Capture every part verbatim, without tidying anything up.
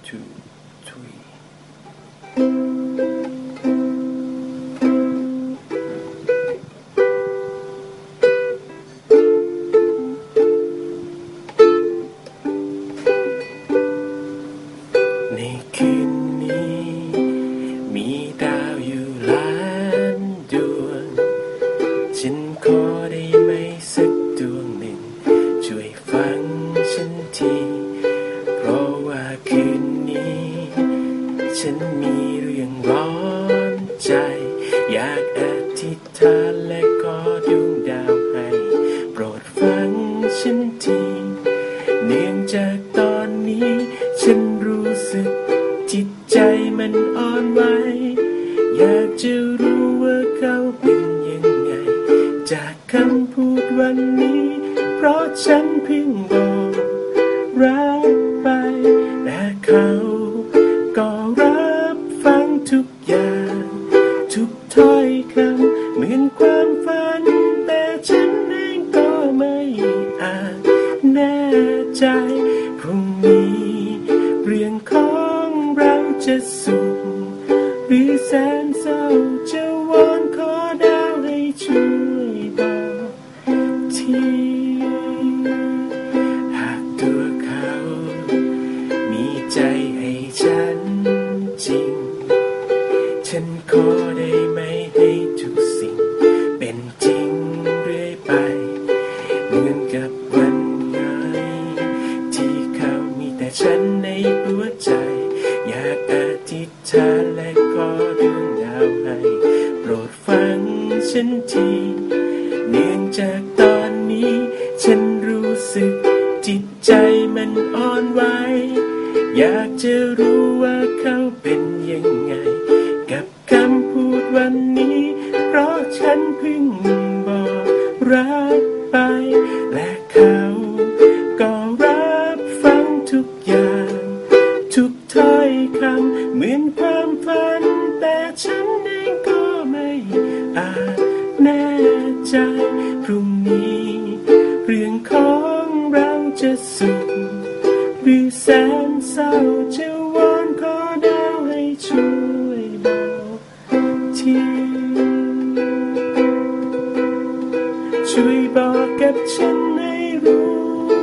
two three ในคืนนี้มีดาวอยู่ล้านดวงฉันขอได้ไหมสักดวงหนึ่งช่วยฟังฉันทีเพราะว่าคืนนี้ฉันมีเรื่องร้อนใจอยากอธิษฐานและขอดวงดาวให้โปรดฟังฉันทีเนื่องจากตอนนี้ฉันรู้สึกจิตใจมันอ่อนไหวอยากจะรู้ว่าเขาเป็นยังไงจากคำพูดวันนี้เพราะฉันเพิ่งบอกรักไปแต่เขาก็รับฟังทุกอย่างทุกถ้อยคำเหมือนความฝันแต่ฉันเองก็ไม่อาจแน่ใจพรุ่งนี้เรื่องของเราจะสุขหรือแสนเศร้าจะวอนขอดาวให้ช่วยบอกทีหากตัวเขามีใจให้ฉันจริงฉันขอได้ไหมให้ทุกสิ่งเป็นจริงเรื่อยไปเหมือนกับวันไหนที่เขามีแต่ฉันในหัวใจอยากอธิษฐานและขอดวงดาวให้โปรดฟังฉันทีเนื่องจากตอนนี้ฉันรู้สึกจิตใจมันอ่อนไหวอยากจะรู้ว่าเขาเป็นยังไงกับคำพูดวันนี้เพราะฉันเพิ่งบอกรักไปและเขาก็รับฟังทุกอย่างทุกถ้อยคำเหมือนความฝันแต่ฉันเองก็ไม่อาจแน่ใจพรุ่งนี้เรื่องของเราจะสุขหรือแสนเศร้าจะวอนขอดาวให้ช่วยบอกทีช่วยบอกกับฉันให้รู้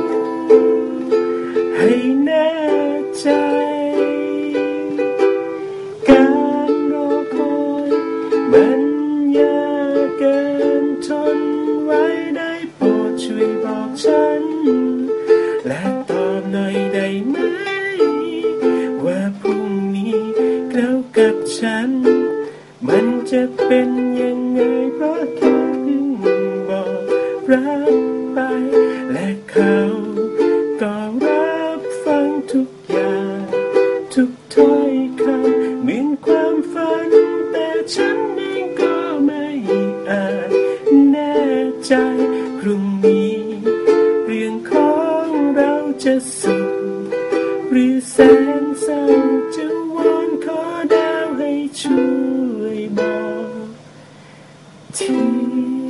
ให้แน่ใจการรอคอยมันยากเกินทนไว้ได้โปรดช่วยบอกฉันและตอบหน่อยได้ไหมว่าพรุ่งนี้เขากับฉันมันจะเป็นยังไงเพราะแค่เพิ่งบอกรักไปและเขาก็รับฟังทุกอย่างทุกถ้อยคำเหมือนความฝันแต่ฉันเองก็ไม่อาจแน่ใจพรุ่งนี้เรื่องของเราจะสุขหรือแสนเศร้าจะวอนขอดาวให้ช่วยบอกที